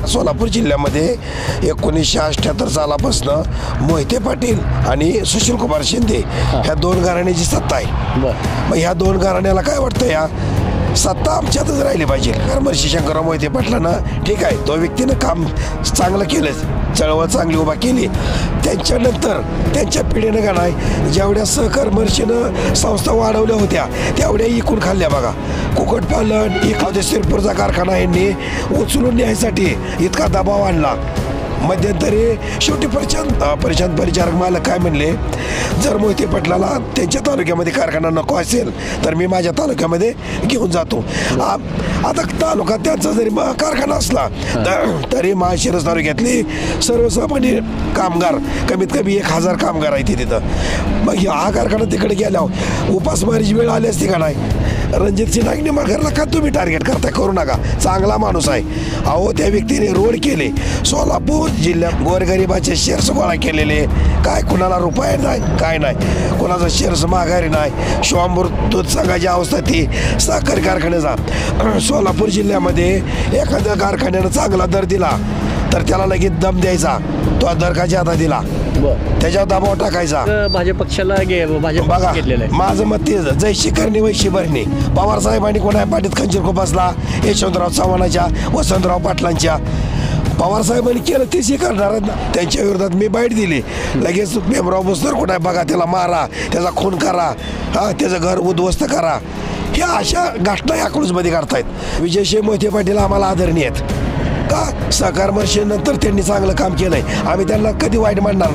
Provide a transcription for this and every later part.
सोलापूर जिल्ह्यामध्ये 1978 सालापासून मोहिते पाटील आणि सुशीलकुमार शिंदे ह्या दोन घराण्याची सत्ता आहे। मग ह्या दोन घराण्याला काय वाटतं, या सत्ता आमच्यातच राहिली पाहिजे। कारण शंकरराव मोहिते पाटलांना ठीक आहे, तो व्यक्तीनं काम चांगलं केलं, चळवळ चांगली उभा केली। त्यांच्यानंतर त्यांच्या पिढीनं का नाही, जेवढ्या सहकर्मर्शीनं संस्था वाढवल्या होत्या तेवढ्या इकून खाल्ल्या बघा। कुक्कुटपालन एखाद्या शिरपूरचा कारखाना यांनी उचलून न्यायसाठी इतका दबाव आणला। मध्यंतरी शेवटी परिचारक मालक काय म्हणले, जर मोहिते पाटलाला त्यांच्या तालुक्यामध्ये कारखाना नको असेल तर मी माझ्या तालुक्यामध्ये घेऊन जातो। आता तालुक्यात त्यांचा जरी कारखाना असला तरी माळशिरस तालुक्यातली सर्वसामान्य कामगार कमीत कमी 1000 कामगार आहेत तिथं। मग हा कारखाना तिकडे गेल्यावर उपासमारीची वेळ आली असती का नाही? रणजित सिंह नाईक निंबाळकरला का तुम्ही टार्गेट करताय? करू नका, चांगला माणूस आहे। अहो, त्या व्यक्तीने रोड केले, सोलापूर जिल्ह्यात गोरगरिबाचे शेअर्स गोळा केलेले, काय कुणाला रुपये नाही, काय नाही, कुणाचा शेअर्स माघारी नाही। शिवामृत दूध संघाची अवस्था ती साखर कारखान्याचा सोलापूर जिल्ह्यामध्ये एखाद्या कारखान्यानं चांगला दर दिला तर त्याला लगेच दम द्यायचा, तो दर काच्या हातात दिला त्याच्यावर दबाव टाकायचा। भाजप पक्षाला बघा, माझं मत तेच, जैशी करणी वैशी भरणी। पवार साहेबांनी कोणा पाठीत खंजीर खोपसला, यशवंतराव चव्हाणाच्या, वसंतराव पाटलांच्या। पवार साहेबांनी केलं तेच करणार ना, त्यांच्या विरोधात मी बाईट दिली, लगेच भीमराव भोसले कुठे बघा, त्याला मारा, त्याचा खून करा, त्याचं घर उद्ध्वस्त करा। ह्या अशा घटना या क्रूजमध्ये काढतायत। विजयसिंह मोहिते पाटील आम्हाला आदरणीय आहेत का? सहकर्मर्शीनंतर त्यांनी चांगलं काम केलंय, आम्ही त्यांना कधी वाईट मानणार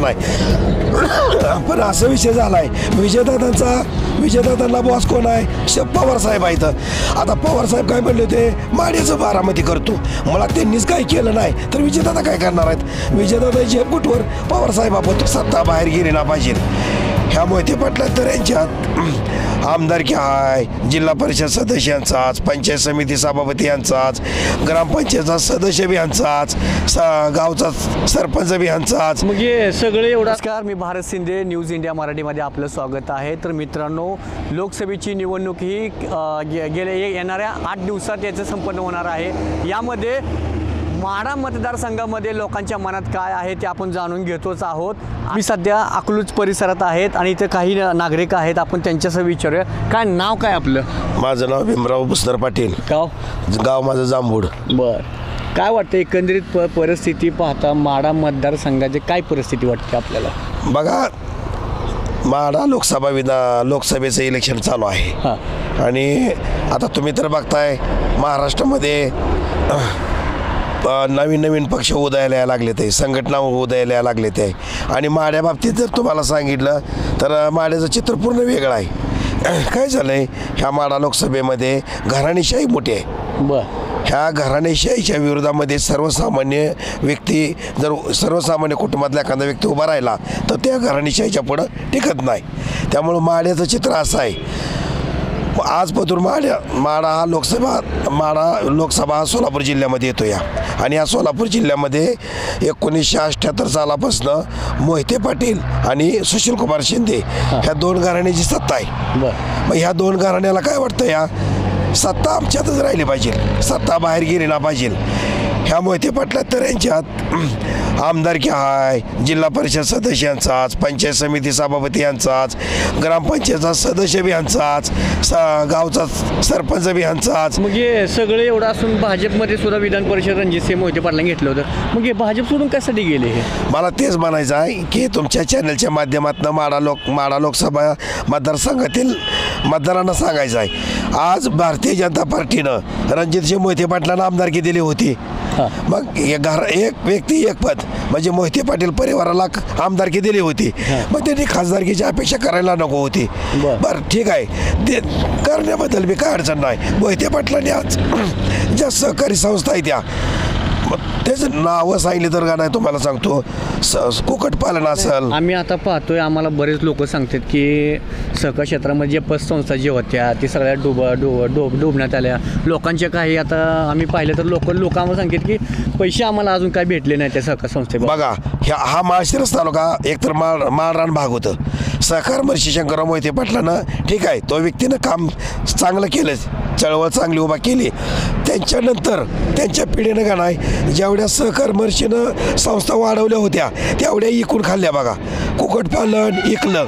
नाही। पण असा विषय झालाय, विजयदादांना बॉस कोण आहे? पवार साहेब आहेत। आता पवार साहेब काय म्हणले होते, माड्याचं बारामती करतो, मला त्यांनीच काही केलं नाही तर विजयदादा काय करणार आहेत? विजयदादा झेपगुटवर पवार साहेबाबत सत्ता बाहेर गेली ना पाहिजे। ह्या मोहिते पाटला तर यांच्यात आमदारकी आहे, जिल्हा परिषद सदस्यांचाच, पंचायत समिती सभापती यांचाच, ग्रामपंचायतचा सदस्य बी यांचाच, गावचा सरपंच बी यांचाच। मग हे सगळे एवढा। नमस्कार, मी भारत शिंदे, न्यूज इंडिया मराठीमध्ये आपलं स्वागत आहे। तर मित्रांनो, लोकसभेची निवडणूक ही गेल्या येणाऱ्या 8 दिवसात याचं संपन्न होणार आहे। यामध्ये माढा मतदारसंघामध्ये लोकांच्या मनात काय आहे ते आपण जाणून घेतोच आहोत। मी सध्या अकलूज परिसरात आहेत आणि इथे काही नागरिक आहेत, आपण त्यांच्यासह विचारूया। काय नाव काय आपलं? माझं नाव भीमराव भोसले पाटील, गाव माझं जांभूड। बरं, काय वाटतं एकंदरीत परिस्थिती पाहता माढा मतदारसंघाची काय परिस्थिती वाटते आपल्याला? बघा, माढा लोकसभेचं इलेक्शन चालू आहे आणि आता तुम्ही तर बघताय महाराष्ट्रामध्ये नवीन पक्ष उदयाला लागले ते, संघटना उदयाला लागले ते। आणि माढ्या बाबतीत जर तुम्हाला सांगितलं तर माढ्याचं चित्र पूर्ण वेगळं आहे। काय झालंय, ह्या माढा लोकसभेमध्ये घराणेशाही मोठी आहे। ह्या घराणेशाहीच्या विरोधामध्ये सर्वसामान्य व्यक्ती, जर सर्वसामान्य कुटुंबातला एखादा व्यक्ती उभा राहिला तर त्या घराणेशाहीच्या पुढं टिकत नाही। त्यामुळं माढ्याचं चित्र असं आहे। आजपासून माढा लोकसभा सोलापूर जिल्ह्यामध्ये येतो या, आणि या सोलापूर जिल्ह्यामध्ये 1978 सालापासून मोहिते पाटील आणि सुशीलकुमार शिंदे ह्या दोन घराण्याची सत्ता आहे। मग ह्या दोन घराण्याला काय वाटतं, या सत्ता आमच्यातच राहिली पाहिजे, सत्ता बाहेर गेली ना पाहिजे। ह्या मोहिते पाटला तर यांच्यात आमदारकी आहे, जिल्हा परिषद सदस्यांचाच, पंचायत समिती सभापती यांचाच, ग्रामपंचायतचा सदस्य बी यांचाच, गावचा सरपंच बी यांचाच। मग हे सगळे एवढं असून भाजपमध्ये सुद्धा विधान परिषद रणजितसिंह मोहिते पाटलांनी घेतलं होतं, मग हे भाजप सोडून कशासाठी गेले? हे मला तेच म्हणायचं आहे की तुमच्या चॅनलच्या माध्यमातून माढा लोकसभा मतदारसंघातील मतदारांना सांगायचं आहे, आज भारतीय जनता पार्टीनं रणजितसिंह मोहिते पाटलांना आमदारकी दिली होती। मग एक व्यक्ती एक पद म्हणजे मोहिते पाटील परिवाराला आमदारकी दिली होती, मग त्यांनी खासदारकीची अपेक्षा करायला नको होती। बरं, ठीक आहे, ते करण्याबद्दल बी काय अडचण नाही। मोहिते पाटलांनी आज ज्या सहकारी संस्था आहेत त्या, त्याचं नावं सांगितले तर का नाही तुम्हाला सांगतो, कुक्कुटपालन असेल। आम्ही आता पाहतोय, आम्हाला बरेच लोक सांगतात की सहकार क्षेत्रामध्ये जे पतसंस्था जे होत्या ते सगळ्या डुबण्यात आल्या। लोकांचे काही आता आम्ही पाहिलं तर लोक आम्हाला सांगतात की पैसे आम्हाला अजून काय भेटले नाही त्या सहकार संस्थेत। बघा, हा माळशिरस तालुका एकतर माळरान भाग होतं। सहकार शंकरराव मोहिते पाटलानं ठीक आहे, तो व्यक्तीनं काम चांगलं केलं, चळवळ चांगली उभा केली। त्यांच्यानंतर त्यांच्या पिढीनं का नाही जेवढ्या सहकर्मर्शीनं संस्था वाढवल्या होत्या तेवढ्या इकून खाल्ल्या बघा. कुक्कुटपालन इकलं,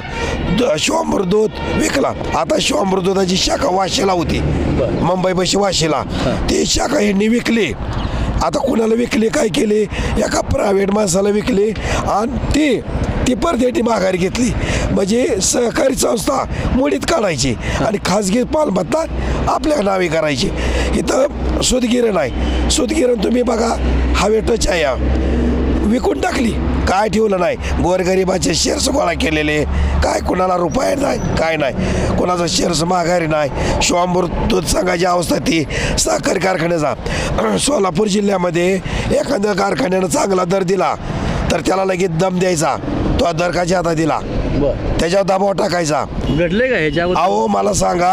शिवामृत विकला. आता शिवामृताची शाखा वाशीला होती, मुंबईपाशी वाशीला, ती शाखा ह्यांनी विकली. आता कुणाला विकली, काय केले, एका प्रायव्हेट माणसाला विकली आणि ती परत ह्यांनी माघारी घेतली. म्हणजे सहकारी संस्था मोडीत काढायची आणि खाजगी मालमत्ता आपल्या नावे करायची. इथं सूतगिरण आहे, सूतगिरण तुम्ही बघा हवे टच आहे, विकून टाकली, काय ठेवलं नाही. गोरगरिबाचे शेअर्स गोळा केलेले, काय कुणाला रुपये नाही, काय नाही, कुणाचा शेअर्स माघारी नाही. शिवामृत दूध संघाची अवस्था ती साखर कारखान्याचा. सोलापूर जिल्ह्यामध्ये एखाद्या कारखान्यानं चांगला दर दिला तर त्याला लगेच दम द्यायचा, तो दरकाच्या हातात दिला, त्याच्यावर दबाव टाकायचा. घडले का ह्याच्यावर? अहो मला सांगा,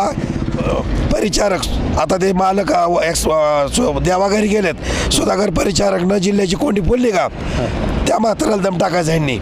परिचारक आता ते मालक देवाघरी गेलेत, सुधाकर परिचारकनं जिल्ह्याची कोंडी फोडली का त्या मात्राला दम टाकायचा ह्यांनी.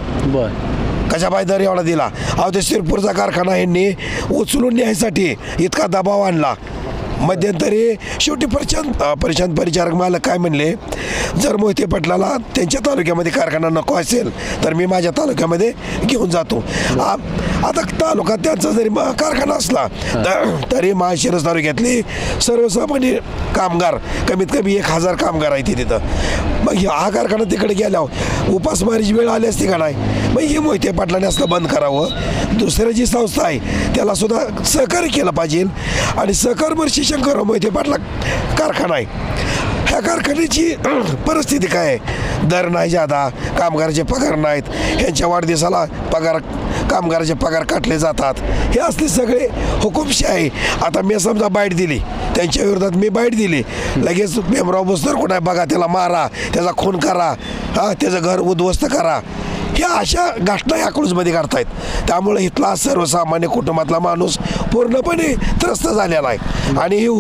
कशा पाय दर एवढा दिला. अहो ते सिरपूरचा कारखाना ह्यांनी उचलून न्यायसाठी इतका दबाव आणला. मध्यंतरी शेवटी प्रशांत परिचारक मालक काय म्हणले, जर मोहिते पाटलाला त्यांच्या तालुक्यामध्ये कारखाना नको असेल तर मी माझ्या तालुक्यामध्ये घेऊन जातो. आता तालुका त्यांचा जरी कारखाना असला तरी माळशिरस तालुक्यातली सर्वसामान्य कामगार कमीत कमी 1000 कामगार आहेत तिथं. मग हा कारखाना तिकडे गेल्यावर उपासमारीची वेळ आली असती का नाही. मग हे मोहिते पाटलाने असलं बंद करावं. दुसरं जी संस्था आहे त्याला सुद्धा सहकार्य केलं पाहिजे. आणि सहकर्मर्शी शंकरराव मोहिते पाटला कारखाना आहे, ह्या कारखान्याची परिस्थिती काय आहे, दर नाही जादा, कामगाराचे पगार नाहीत, ह्यांच्या वाढदिवसाला कामगाराचे पगार काटले जातात. हे असले सगळे हुकुमशाही. आता मी समजा बाईट दिली, त्यांच्या विरोधात मी बाईट दिली, लगेच भीमराव बोसकर कुठे बघा, त्याला मारा, त्याचा खून करा, त्याचं घर उद्ध्वस्त करा. ह्या अशा घटना या क्रूजमध्ये काढतायत. त्यामुळे इथला सर्वसामान्य कुटुंबातला माणूस पूर्णपणे त्रस्त झालेला आहे. आणि ही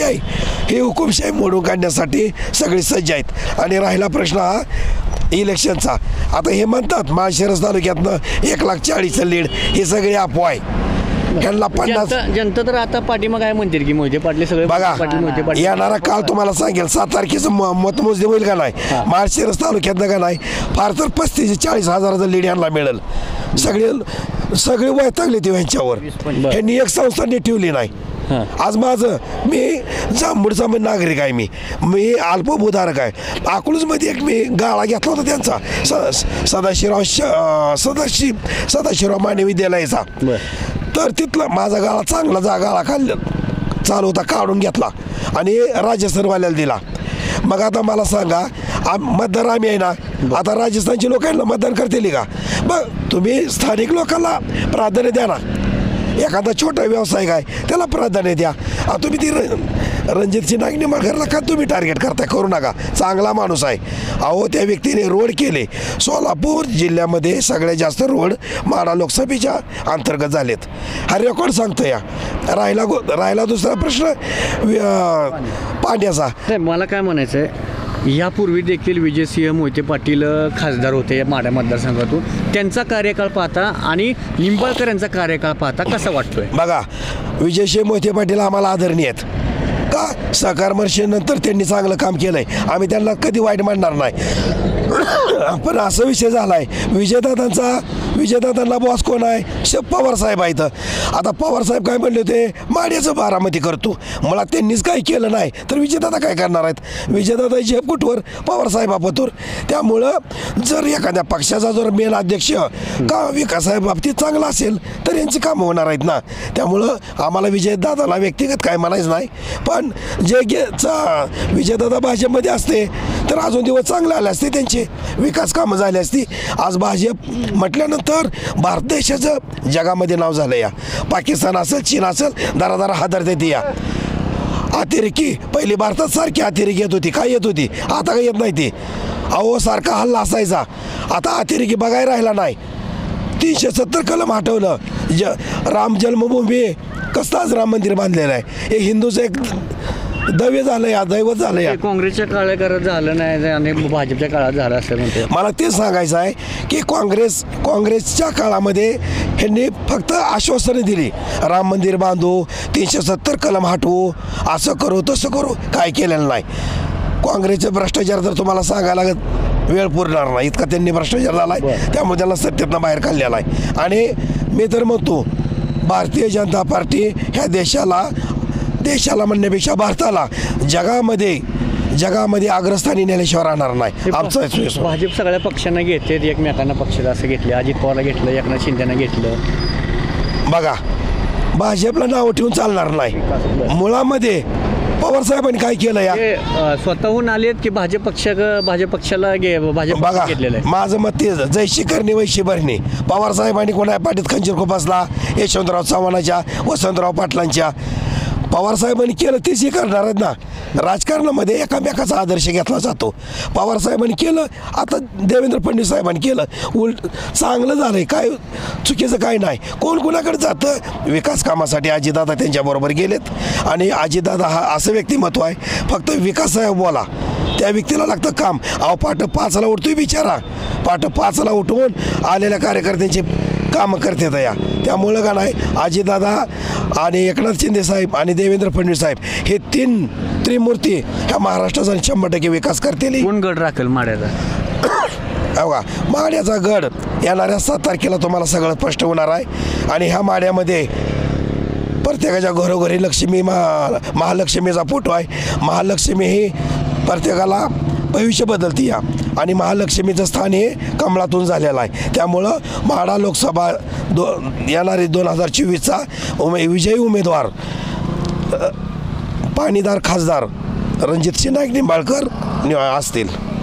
हुकुमशाही मोडून काढण्यासाठी सगळे सज्ज आहेत. आणि राहिला प्रश्न हा इलेक्शनचा. आता हे म्हणतात माळशिरस तालुक्यातनं 1,40,000 लीड, हे सगळे अफवा आहे. ह्यांना 50 जनता तर आता पाठीमाग काय म्हणतील की मोहिते पाटले सगळे बघा, येणारा काळ तुम्हाला सांगेल. 7 तारखेचं मतमोजणी होईल का नाही माळशिरस तालुक्यातनं का नाही, फार तर 35-40 हजाराचं लीड यांना मिळेल. सगळे वैतागले ते ह्यांच्यावर. ह्यांनी एक संस्था नीट ठेवली नाही. आज मी जांभूळचा नागरिक आहे, मी अल्पभूधारक आहे. अकलूजमध्ये एक मी गाळा घेतला होता त्यांचा, सदाशिवराव माने विद्यालयाचा. तर तिथला माझा गाळा चांगला गाळा चालू होता, काढून घेतला आणि राजस्थानवाल्याला दिला. मग आता मला सांगा, मतदार आम्ही आहे ना, आता राजस्थानची लोकांना मतदान करतील का? मग तुम्ही स्थानिक लोकांना प्राधान्य द्या ना. एखादा छोटा व्यवसाय आहे त्याला प्राधान्य द्या. तुम्ही ती रणजितसिंह नाईक निंबाळकरला का तुम्ही टार्गेट करताय? करू नका, चांगला माणूस आहे. अहो त्या व्यक्तीने रोड केले. सोलापूर जिल्ह्यामध्ये सगळ्यात जास्त रोड माढा लोकसभेच्या अंतर्गत झालेत. हा रेकॉर्ड सांगतो या. राहिला दुसरा प्रश्न पाण्याचा. मला काय म्हणायचं आहे, यापूर्वी देखील विजयसिंह मोहिते पाटील खासदार होते माढा मतदारसंघातून. त्यांचा कार्यकाळ पाहता आणि निंबाळकर यांचा कार्यकाळ पाहता कसा वाटतोय? बघा, विजयसिंह मोहिते पाटील आम्हाला आदरणीय आहेत का? सहकर्मर्शीनंतर त्यांनी चांगलं काम केलंय, आम्ही त्यांना कधी वाईट मानणार नाही. पण असा विषय झालाय, विजयदादांना बॉस कोण आहे? पवार साहेब आहेत. आता पवार साहेब काय म्हणले होते, माड्याचं बारामती करतो. मुळात त्यांनीच काही केलं नाही तर विजयदादा काय करणार आहेत? विजयदादा झेप कुठवर, पवार साहेबापतूर. त्यामुळं जर एखाद्या पक्षाचा जर मेन अध्यक्ष का विकासाहेब बाबतीत चांगला असेल तर यांची कामं होणार आहेत ना. त्यामुळं आम्हाला विजयदादाला व्यक्तिगत काय म्हणायचं नाही. पण विजयदादा भाजपमध्ये असते तर अजून दिवस चांगले आले असते, त्यांचे विकास कामं झाली असती. आज भाजप म्हटल्यानंतर भारत देशाचं जगामध्ये नाव झालं. या पाकिस्तान असेल, चीन असेल, दरादरा हादरते ती. या अतिरेकी पहिली भारतात सारखी अतिरेकी येत होती, काय येत होती, आता काय येत नाही ती. अहो सारखा हल्ला असायचा, आता अतिरेकी बघायला राहिला नाही. 370 कलम हटवलं. राम जन्मभूमी कसं आज राम मंदिर बांधलेलं आहे. हे हिंदूचं एक दैव झालं या दैवत झालं या. काँग्रेसच्या काळात झालं नाही आणि भाजपच्या काळात झालं असं म्हणते. मला तेच सांगायचं आहे की काँग्रेसच्या काळामध्ये ह्यांनी फक्त आश्वासनं दिली, राम मंदिर बांधू, 370 कलम हटवू, असं करू तसं करू, काय केलेलं नाही. काँग्रेसचे भ्रष्टाचार तर तुम्हाला सांगायला वेळ पुरणार नाही, इतका त्यांनी भ्रष्टाचार झाला आहे. त्यामुळे त्यांना सत्तेतनं बाहेर काढलेला आहे. आणि मी तर म्हणतो भारतीय जनता पार्टी ह्या देशाला म्हणण्यापेक्षा भारताला जगामध्ये अग्रस्थानी नेल्याशिवाय राहणार नाही. आमचा भाजप सगळ्या पक्षांना घेते, एकमेकांना पक्षाला असं घेतले, अजित पवारला घेतलं, एकनाथ शिंदेना घेतलं. बघा, भाजपला नाव ठेवून चालणार नाही. मुळामध्ये पवार साहेबांनी काय केलं या, स्वतःहून आलेत की भाजप पक्षाला बघा घेतलेलं आहे. माझं मत तेच, जैशी करणे वैशी भरणे. पवार साहेबांनी कोणा पाठीत खंजीर खोपसला, यशवंतराव चव्हाणाच्या, वसंतराव पाटलांच्या. पवार साहेबांनी केलं तेच हे करणार आहेत ना. राजकारणामध्ये एकामेकाचा आदर्श घेतला जातो. पवार साहेबांनी केलं, आता देवेंद्र फडणवीस साहेबांनी केलं, चांगलं झालंय, काय चुकीचं काय नाही. कोण कोणाकडे जातं, विकास कामासाठी अजितदादा त्यांच्याबरोबर गेलेत. आणि अजितदादा हा असं व्यक्तिमत्व आहे, फक्त विकास साहेब बोला, त्या व्यक्तीला लागतं काम. अहो पहाटे 5ला उठतोय बिचारा, पहाटे 5ला उठवून आलेल्या कार्यकर्त्यांची कामं करतात या. त्यामुळं का नाही, अजितदादा आणि एकनाथ शिंदे साहेब आणि देवेंद्र फडणवीस साहेब हे त्रिमूर्ती ह्या महाराष्ट्राचा 100% विकास करतील. कोण गड राखेल माड्याचा? बघा, माड्याचा गड येणाऱ्या 7 तारखेला तुम्हाला सगळं स्पष्ट होणार आहे. आणि ह्या माड्यामध्ये प्रत्येकाच्या घरोघरी लक्ष्मी महालक्ष्मीचा फोटो आहे. महालक्ष्मी ही प्रत्येकाला भविष्य बदलती या, आणि महालक्ष्मीचं स्थान हे कमळातून झालेलं आहे. त्यामुळं माढा लोकसभा येणारे 2024चा विजयी उमेदवार पाणीदार खासदार रणजितसिंह नाईक निंबाळकर असतील.